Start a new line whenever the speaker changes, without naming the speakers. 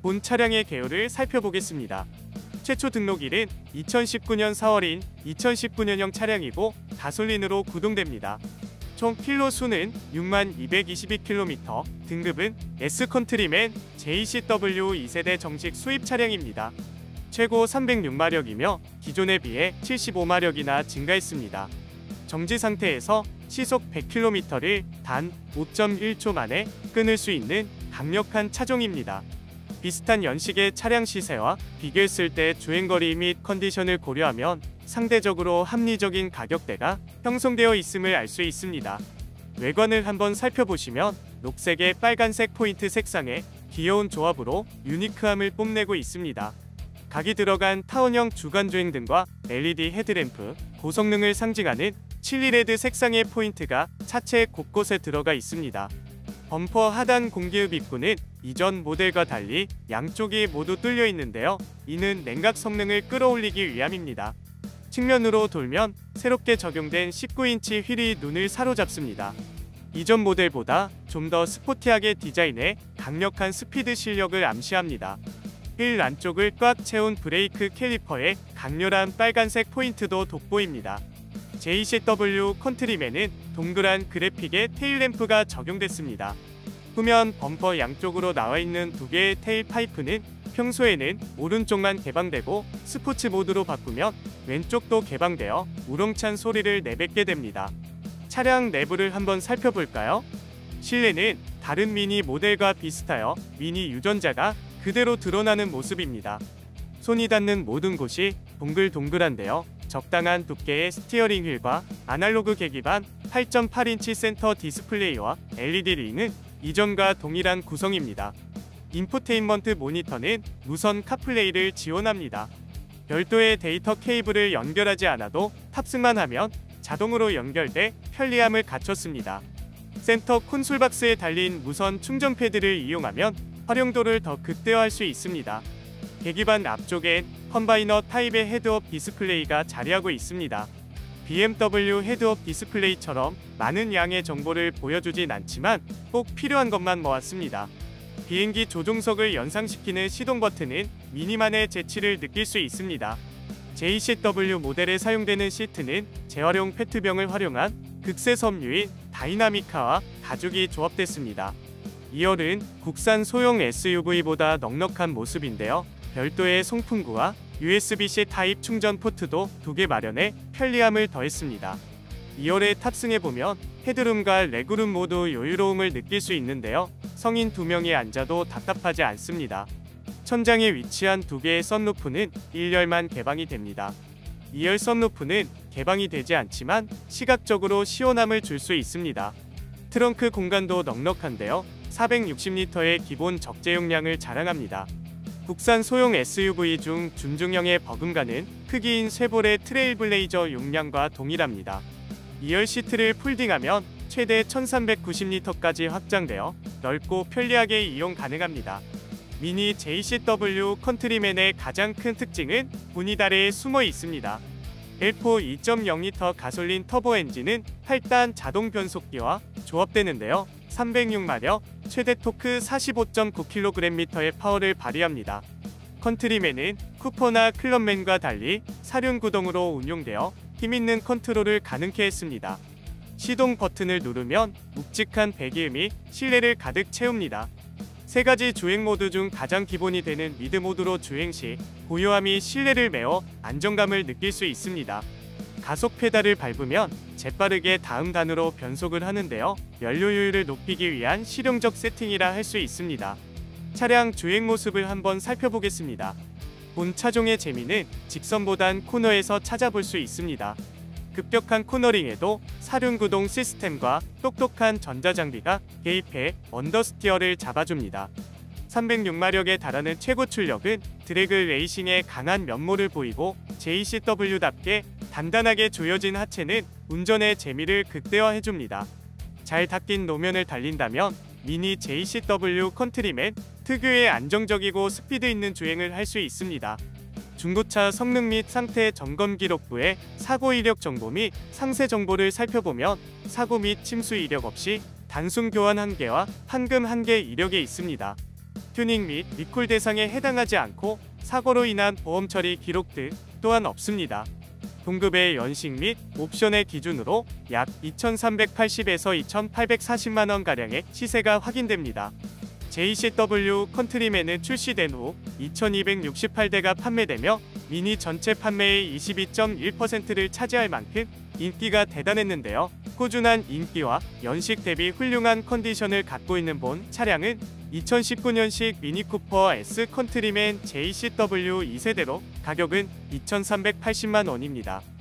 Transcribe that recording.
본 차량의 개요를 살펴보겠습니다. 최초 등록일은 2019년 4월인 2019년형 차량이고 가솔린으로 구동됩니다. 총 킬로 수는 6222km, 등급은 S컨트리맨 JCW 2세대 정식 수입 차량입니다. 최고 306마력이며 기존에 비해 75마력이나 증가했습니다. 정지 상태에서 시속 100km를 단 5.1초 만에 끊을 수 있는 강력한 차종입니다. 비슷한 연식의 차량 시세와 비교했을 때 주행거리 및 컨디션을 고려하면 상대적으로 합리적인 가격대가 형성되어 있음을 알 수 있습니다. 외관을 한번 살펴보시면 녹색의 빨간색 포인트 색상의 귀여운 조합으로 유니크함을 뽐내고 있습니다. 각이 들어간 타원형 주간주행 등과 LED 헤드램프, 고성능을 상징하는 칠리레드 색상의 포인트가 차체 곳곳에 들어가 있습니다. 범퍼 하단 공기읍 입구는 이전 모델과 달리 양쪽이 모두 뚫려 있는데요. 이는 냉각 성능을 끌어올리기 위함입니다. 측면으로 돌면 새롭게 적용된 19인치 휠이 눈을 사로잡습니다. 이전 모델보다 좀 더 스포티하게 디자인해 강력한 스피드 실력을 암시합니다. 휠 안쪽을 꽉 채운 브레이크 캘리퍼에 강렬한 빨간색 포인트도 돋보입니다. JCW 컨트리맨은 동그란 그래픽의 테일램프가 적용됐습니다. 후면 범퍼 양쪽으로 나와 있는 두 개의 테일 파이프는 평소에는 오른쪽만 개방되고 스포츠 모드로 바꾸면 왼쪽도 개방되어 우렁찬 소리를 내뱉게 됩니다. 차량 내부를 한번 살펴볼까요? 실내는 다른 미니 모델과 비슷하여 미니 유전자가 그대로 드러나는 모습입니다. 손이 닿는 모든 곳이 동글동글한데요. 적당한 두께의 스티어링 휠과 아날로그 계기판, 8.8인치 센터 디스플레이와 LED 링은 이전과 동일한 구성입니다. 인포테인먼트 모니터는 무선 카플레이를 지원합니다. 별도의 데이터 케이블을 연결하지 않아도 탑승만 하면 자동으로 연결돼 편리함을 갖췄습니다. 센터 콘솔박스에 달린 무선 충전 패드를 이용하면 활용도를 더 극대화할 수 있습니다. 계기판 앞쪽엔 컴바이너 타입의 헤드업 디스플레이가 자리하고 있습니다. BMW 헤드업 디스플레이처럼 많은 양의 정보를 보여주진 않지만 꼭 필요한 것만 모았습니다. 비행기 조종석을 연상시키는 시동 버튼은 미니만의 재치를 느낄 수 있습니다. JCW 모델에 사용되는 시트는 재활용 페트병을 활용한 극세 섬유인 다이나미카와 가죽이 조합됐습니다. 2열은 국산 소형 SUV보다 넉넉한 모습인데요. 별도의 송풍구와 USB-C 타입 충전 포트도 2개 마련해 편리함을 더했습니다. 2열에 탑승해보면 헤드룸과 레그룸 모두 여유로움을 느낄 수 있는데요. 성인 2명이 앉아도 답답하지 않습니다. 천장에 위치한 2개의 썬루프는 1열만 개방이 됩니다. 2열 썬루프는 개방이 되지 않지만 시각적으로 시원함을 줄 수 있습니다. 트렁크 공간도 넉넉한데요. 460리터의 기본 적재 용량을 자랑합니다. 국산 소형 SUV 중 준중형의 버금가는 크기인 쉐보레 트레일블레이저 용량과 동일합니다. 2열 시트를 폴딩하면 최대 1390리터까지 확장되어 넓고 편리하게 이용 가능합니다. 미니 JCW 컨트리맨의 가장 큰 특징은 분이 아래에 숨어 있습니다. L4 2.0L 가솔린 터보 엔진은 8단 자동 변속기와 조합되는데요. 306마력, 최대 토크 45.9kgm의 파워를 발휘합니다. 컨트리맨은 쿠퍼나 클럽맨과 달리 사륜 구동으로 운용되어 힘있는 컨트롤을 가능케 했습니다. 시동 버튼을 누르면 묵직한 배기음이 실내를 가득 채웁니다. 3가지 주행 모드 중 가장 기본이 되는 미드 모드로 주행 시 고요함이 실내를 메워 안정감을 느낄 수 있습니다. 가속 페달을 밟으면 재빠르게 다음 단으로 변속을 하는데요. 연료효율을 높이기 위한 실용적 세팅이라 할 수 있습니다. 차량 주행 모습을 한번 살펴보겠습니다. 본 차종의 재미는 직선보단 코너에서 찾아볼 수 있습니다. 급격한 코너링에도 사륜 구동 시스템과 똑똑한 전자장비가 개입해 언더스티어를 잡아줍니다. 306마력에 달하는 최고 출력은 드래그 레이싱에 강한 면모를 보이고 JCW답게 단단하게 조여진 하체는 운전의 재미를 극대화해줍니다. 잘 닦인 노면을 달린다면 미니 JCW 컨트리맨 특유의 안정적이고 스피드 있는 주행을 할 수 있습니다. 중고차 성능 및 상태 점검 기록부에 사고 이력 정보 및 상세 정보를 살펴보면 사고 및 침수 이력 없이 단순 교환 1개와 판금 1개 이력에 있습니다. 튜닝 및 리콜 대상에 해당하지 않고 사고로 인한 보험 처리 기록 등 또한 없습니다. 동급의 연식 및 옵션의 기준으로 약 2,380에서 2,840만원가량의 시세가 확인됩니다. JCW 컨트리맨은 출시된 후 2,268대가 판매되며 미니 전체 판매의 22.1%를 차지할 만큼 인기가 대단했는데요. 꾸준한 인기와 연식 대비 훌륭한 컨디션을 갖고 있는 본 차량은 2019년식 미니쿠퍼 S 컨트리맨 JCW 2세대로 가격은 2,380만 원입니다.